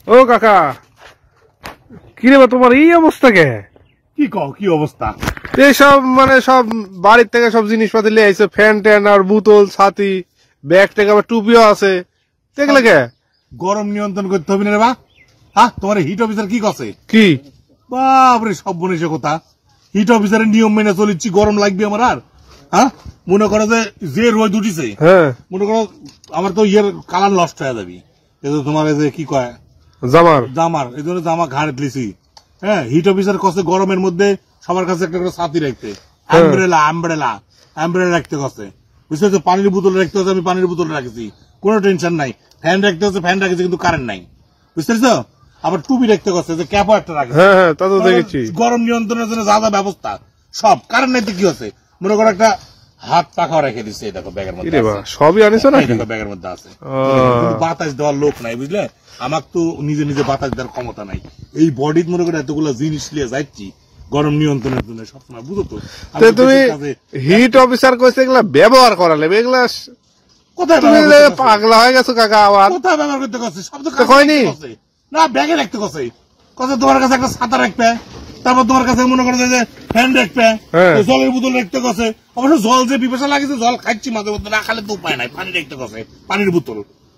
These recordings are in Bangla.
ও কাকা কি রে তোমার এই অবস্থা কে? কি কও কি অবস্থা? এইসব মানে সব বাড়ির থেকে সব জিনিসপাতি নিয়ে আইছে, ফ্যান ট্যান আর বোতল ছাতি ব্যাগ ট্যাগ আবার টুপিও আছে, দেখলে কে? গরম নিয়ন্ত্রণ করতে হবে না রে বা। হ্যাঁ, তোমার হিট অফিসার কি কছে? কি বাপরে, সব বনেছে কথা। হিট অফিসারের নিয়ম মেনে চলিচ্ছি, গরম লাগবে আমার আর? হ্যাঁ, মনে করো যে রোদ উঠিছে, হ্যাঁ মনে করো আমার তো ইয়ের কালার নষ্ট হয়ে যাবি। এই তোমার যে কি কয় জামার এই জন্য জামা ঘাড়ে দিয়েছি। হ্যাঁ, হিট অফিসার কছে গরমের মধ্যে সবার কাছে একটা করে ছাতি রাখতে, অ্যাম্ব্রেলা রাখতে কছে, বুঝতে? পানির বোতল রাখতে হচ্ছে, আমি পানির বোতল রাখছি, কোনো টেনশন নাই। ফ্যান রাখতে হচ্ছে, ফ্যান রাখছি, কিন্তু কারেন্ট নাই, বুঝতে পারছো? আবার টুপি রাখতে কছে, যে ক্যাপও একটা রাখছে। গরম নিয়ন্ত্রণের জন্য যা যা ব্যবস্থা সব, কারেন্ট নাই তো কি হচ্ছে? মনে করো একটা হাত পাখাও রেখে দিচ্ছে, দেখো ব্যাগের মধ্যে সবই আনিস না, ব্যাগের মধ্যে আছে। বাতাস দেওয়ার লোক নাই, বুঝলে? আমার তো নিজে নিজে বাতাস দেওয়ার ক্ষমতা নাই। এই বডি মনে করে এতগুলো জিনিস নিয়ে যাচ্ছি গরম নিয়ন্ত্রণের জন্য সবসময়, বুঝো তো? তুমি হিট অফিসার কইছে এগুলা ব্যবহার করা লাগবে, এগুলা কোথায় পাগলা হয়ে গেছো কাকা? আবার কোথায় ব্যবহার করতে কছে? শব্দ হয়নি না, ব্যাগে রাখতে কছে, কথা তোমার কাছে একটা ছাতা রাখবে, তারপর তোমার কাছে মনে করো যে ফ্যান রাখবে, জলের বোতল রাখতে কছে। অবশ্য জল যে পিপাসা লাগেছে, জল খাচ্ছি মাঝে মধ্যে, না খালে তো উপায় নাই, পানি রাখতে কছে, পানির বোতল।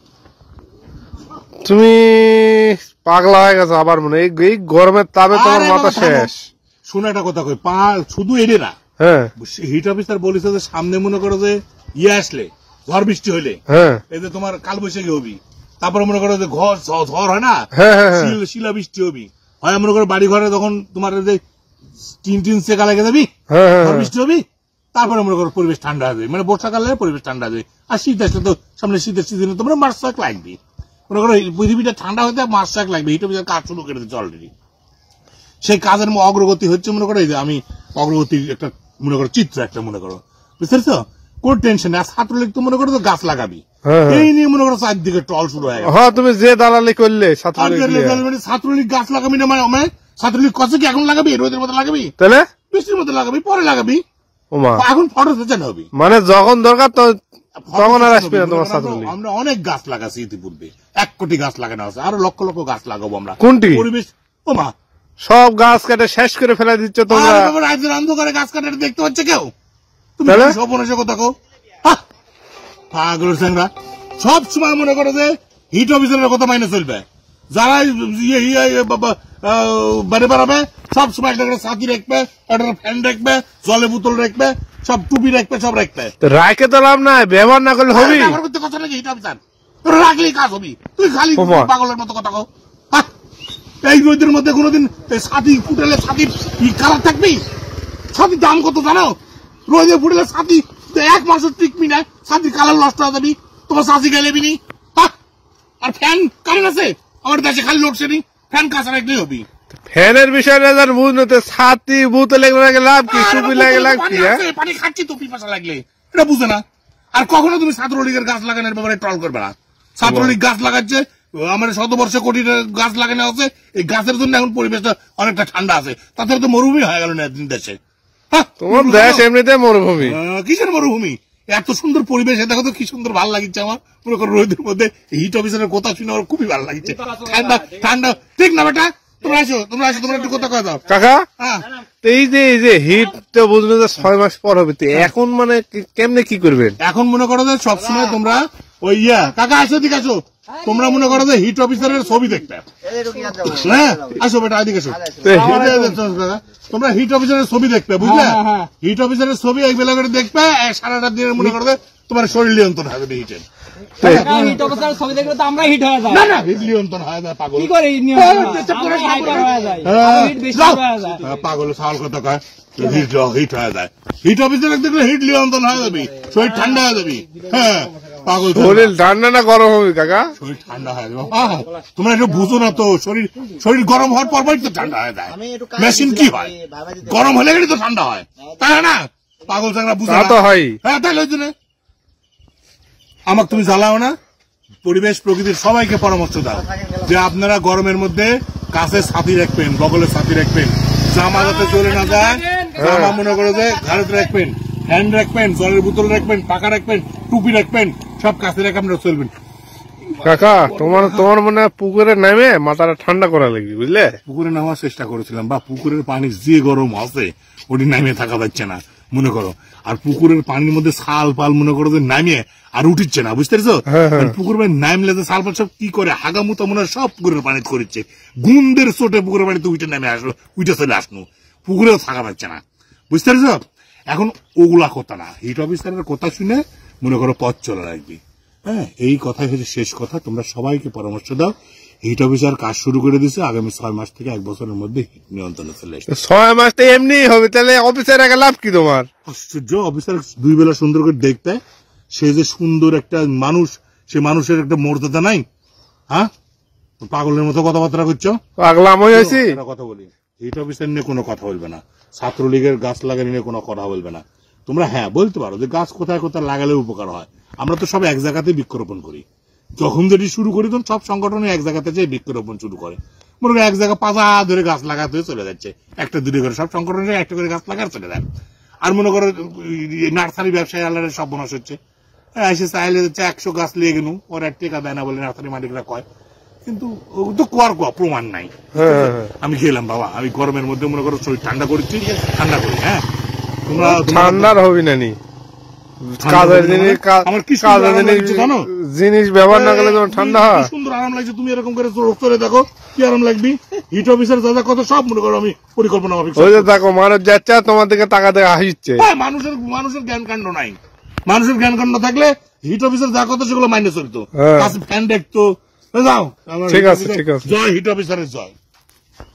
তুমি পাগলা হয়ে গেছো আবার মনে, এই গরমের তাপে তোমার মাথা শেষ। শুনে একটা কথা কই, শুধু এলে না, হিট অফিসার বলেছে যে সামনে মনে করো যে ইয়ে আসলে, ঝড় বৃষ্টি হইলে, এই যে তোমার কালবৈশাখী হবি, তারপরে মনে করো যে ঝড় হয় না, শিলা বৃষ্টি হবি, হয় মনে করো বাড়ি ঘরে যখন তোমার যে টিন সেকা লেগে যাবি, ঝড় বৃষ্টি হবি, তারপরে মনে করো পরিবেশ ঠান্ডা হবে, মানে বর্ষাকালে পরিবেশ ঠান্ডা হবে। আর শীত আসলে তো সামনে শীতের সিজনে তোমরা মার্চ এক লাগবে, মনে করো পৃথিবীটা ঠান্ডা হতে মার্চ এক লাগবে। হিট অফিসার কাজ শুরু করে দিচ্ছে অলরেডি, সেই কাজের অগ্রগতি হচ্ছে। মনে করো এই যে আমি অগ্রগতির একটা মনে করো চিত্র একটা মনে করো, বুঝতে পারছো? কোন টেনশন নেই। ছাত্রলীগ তো মনে করো তো গাছ লাগাবি, এই নিয়ে মনে করো চারদিকে টল শুরু হয়ে গেছে। তুমি যে দালালি করলে ছাত্রলীগ গাছ লাগাবি না, মানে ছাত্রলীগ কছে কি এখন লাগাবি? রোদের মধ্যে লাগাবি, তাহলে বৃষ্টির মধ্যে লাগাবি, পরে লাগাবি, এখন ফটো সেশন হবে, মানে যখন দরকার তখন আর আসবে না তোমার ছাত্রলীগ। আমরা অনেক গাছ লাগাচ্ছি ইতিপূর্বে, 1 কোটি গাছ লাগানো আছে, আরো লক্ষ লক্ষ গাছ লাগাবো আমরা। কোনটি পরিবেশ ওমা, সব গাছ কাটে শেষ করে ফেলে দিচ্ছ তোমরা। রাজ্যের অন্ধকারে গাছ কাটে দেখতে পাচ্ছে কেউ? তুমি সব মনে কথা কো, পাগল স্যাংরা। সব সময় মনে করো যে হিট অফিসারের কথা মাইনে চলবে, যারা বাড়ি বাড়াবে সব সময় একটা করে ছাতি রাখবে, একটা ফ্যান রাখবে, জলে বোতল রাখবে, সব টুপি রাখবে, সব রাখবে। রাখে তো লাভ নাই, ব্যবহার না করলে হবে। ব্যবহার করতে কথা নাকি হিট অফিসার? তোর রাখলেই কাজ হবি, তুই খালি পাগলের মতো কথা কো। এই রোদের মধ্যে কোনোদিন ছাতি ফুটালে ছাতির কালার থাকবি? ছাতির দাম কত জানো? রোদে ফুটালে ছাতি 1 মাসও টিকবি না, ছাতির কালার নষ্ট হয়ে যাবি, তোমার ছাতি গেলেবি নি। আর ফ্যান কারেন্ট আছে আমার দেশে, খালি লোডশেডিং, ফ্যান কাছে রাখলেই হবি। ফ্যানের বিষয়টা বুঝতে, ছাতি বোতলে লাভ কি, টুপি লাগে লাভ কি? পানি খাচ্ছি তো পিপাসা লাগলে, এটা বুঝে না। আর কখনো তুমি ছাত্রলীগের গাছ লাগানোর ব্যাপারে ট্রল করবে না। ছাত্রলীগ গাছ লাগাচ্ছে, আমার শতবর্ষে কোটি গাছ লাগানো আছে, এই গাছের জন্য এখন পরিবেশটা অনেকটা ঠান্ডা আছে, তাছাড়া তো মরুভূমি হয়ে গেল না দেশে। তোমার দেশ এমনিতে মরুভূমি। কিসের মরুভূমি? এত সুন্দর পরিবেশ, দেখো তো কি সুন্দর ভালো লাগছে আমার। মনে করো রোদের মধ্যে হিট অফিসারের কথা শুনে আমার খুবই ভালো লাগছে, ঠান্ডা ঠান্ডা। ঠিক না বেটা? তোমরা আসো তোমরা একটু কথা কয়ে দাও কাকা। এই যে হিট তো বুঝবে যে 6 মাস পর হবে, এখন মানে কেমনে কি করবেন? এখন মনে করো যে সবসময় তোমরা ওই কাকা আসো, দিকে আসো, তোমরা মনে করো যে হিট অফিসারের ছবি দেখবে। হ্যাঁ আসো বেটা, এদিকে আসো। তোমরা হিট অফিসারের ছবি দেখবে, বুঝলে? হিট অফিসারের ছবি এক বেলা করে দেখবে, সারাটা দিনের মনে করো তোমার শরীর নিয়ন্ত্রণ হবে হিটের। ছবি দেখলে তো আমরা হিট হয়ে যায়। না না, হিট নিয়ন্ত্রণ হয়ে যায় পাগল। কি করে পাগল সাল কথা কয়, হিট হয়ে যায়। হিট অফিসার দেখলে হিট নিয়ন্ত্রণ হয়ে যাবি, শরীর ঠান্ডা হয়ে যাবি। হ্যাঁ পাগল, শরীর ঠান্ডা না গরম হবে কাকা? শরীর ঠান্ডা হয়ে যাবে। তোমরা একটু বুঝো না তো, শরীর গরম হওয়ার পরই তো ঠান্ডা হয়ে যায়। মেশিন কি হয়, গরম হলে তো ঠান্ডা হয়, তাই না? পাগল চাংরা বুঝো না? হ্যাঁ তাই লইছো না? আমাকে তুমি জ্বালাও না। পরিবেশ প্রকৃতির সবাইকে পরামর্শ দাও যে আপনারা গরমের মধ্যে কাছে ছাতি রাখবেন, বগলে ছাতি রাখবেন, জামা যাতে চলে না যায়, জামা মনে করো যে ঘাড়ে রাখবেন, ফ্যান রাখবেন, জলের বোতল রাখবেন, পাকা রাখবেন, টুপি রাখবেন, সব কাছে রেখে আপনারা চলবেন। কাকা তোমার মনে পুকুরে নেমে মাথাটা ঠান্ডা করা লাগবে, বুঝলে? পুকুরে নামার চেষ্টা করেছিলাম, বা পুকুরের পানি যে গরম আছে ওটি নামিয়ে থাকা যাচ্ছে না মনে করো। আর পুকুরের পানির মধ্যে ছাল পাল মনে করো যে নামিয়ে আর উঠিচ্ছে না, বুঝতে পারছো? পুকুর পানি নামলে যে ছাল পাল সব কি করে হাগামুতা মনে হয় সব পুকুরের পানি করিচ্ছে, গুন্দের চোটে পুকুরের পানিতে উঠে নামে আসলো, উঠে চলে আসলো, পুকুরেও থাকা যাচ্ছে না, বুঝতে পারছো? এখন ওগুলা কথা না, হিট অফিসারের কথা শুনে মনে করো পথ চলে রাখবি। হ্যাঁ, এই কথাই হচ্ছে শেষ কথা। তোমরা সবাইকে পরামর্শ দাও, হিট অফিসার কাজ শুরু করে দিচ্ছে, আগামী 6 মাস থেকে 1 বছরের মধ্যে হিট নিয়ন্ত্রণে চলে আসবে। 6 মাস তো এমনি হবে, তাহলে অফিসার আগে লাভ কি তোমার? আশ্চর্য, অফিসার 2 বেলা সুন্দর করে দেখতে, সে যে সুন্দর একটা মানুষ, সে মানুষের একটা মর্যাদা নাই? হ্যাঁ, পাগলের মতো কথাবার্তা করছো। পাগলাম হয়েছি কথা বলি, হিট অফিসার নিয়ে কোনো কথা বলবে না, ছাত্রলীগের গাছ লাগানো নিয়ে কোনো কথা বলবে না। তোমরা হ্যাঁ বলতে পারো যে গাছ কোথায় কোথায় লাগালে উপকার হয়, আমরা তো সব এক জায়গাতে বৃক্ষরোপণ করি। যখন যদি শুরু করি তখন সব সংগঠনে এক জায়গাতে যে বৃক্ষরোপণ শুরু করে, মনে করি এক জায়গায় পাতা ধরে গাছ লাগাতে চলে যাচ্ছে, একটা দুটো করে সব সংগঠনে একটা করে গাছ লাগাতে চলে যায়। আর মনে করো নার্সারি ব্যবসায়ী আল্লাহরের সব বনাশ হচ্ছে, এসে চাইলে 100 গাছ লিয়ে গেল, ওর এক টেকা দেয় না বলে নার্সারি মালিকরা কয়, কিন্তু তো কোয়ার প্রমাণ নাই। আমি গেলাম বাবা, আমি গরমের মধ্যে মনে করো শরীর ঠান্ডা করছি, ঠান্ডা করি। হ্যাঁ, তোমরা ঠান্ডার হবি না, কাজের জিনিস জানো, জিনিস ব্যবহার না করলে যেমন ঠান্ডা হয়। সুন্দর আরাম লাগছে, তুমি এরকম করে চলে দেখো কি আরাম লাগবে। হিট অফিসার যা যা কত সব মনে করো আমি পরিকল্পনা দেখো, মানুষ যাচ্ছে তোমার দিকে টাকা দিয়ে হাসিচ্ছে। মানুষের জ্ঞান কাণ্ড নাই, মানুষের জ্ঞান কাণ্ড থাকলে হিট অফিসার যা কত সেগুলো মাইনে চলতো, ফ্যান দেখতো। যাও, ঠিক আছে, ঠিক আছে। জয় হিট অফিসারের জয়।